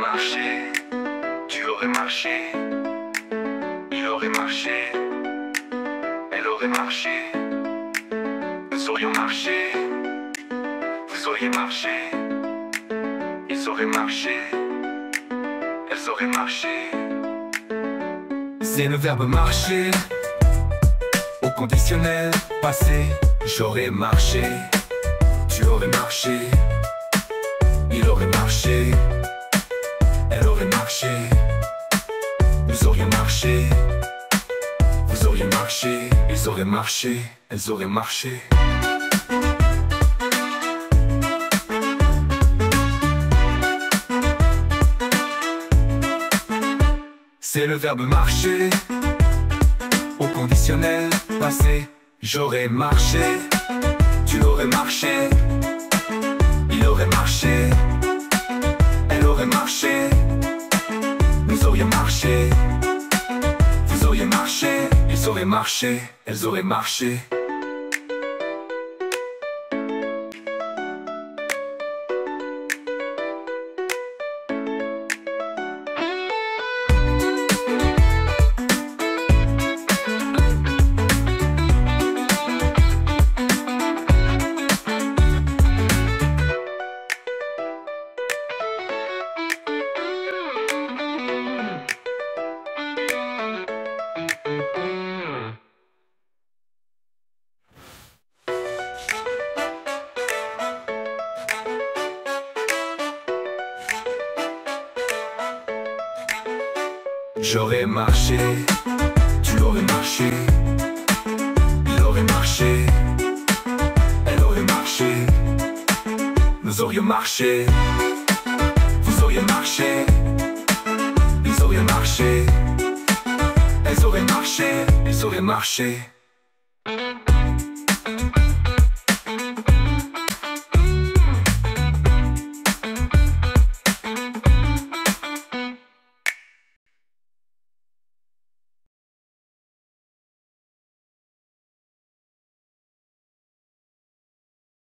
marché, tu aurais marché, il aurait marché, elle aurait marché, nous aurions marché, vous auriez marché, ils auraient marché, elles auraient marché. C'est le verbe marcher au conditionnel passé. J'aurais marché, tu aurais marché, il aurait marché, elle aurait marché, nous aurions marché, vous auriez marché, ils auraient marché, elles auraient marché. C'est le verbe marcher au conditionnel passé. J'aurais marché, tu aurais marché, il aurait marché, elle aurait marché, nous aurions marché, vous auriez marché, ils auraient marché, elles auraient marché. J'aurais marché, tu aurais marché, il aurait marché, elle aurait marché, nous aurions marché, vous auriez marché, ils auraient marché, elles auraient marché, ils auraient marché.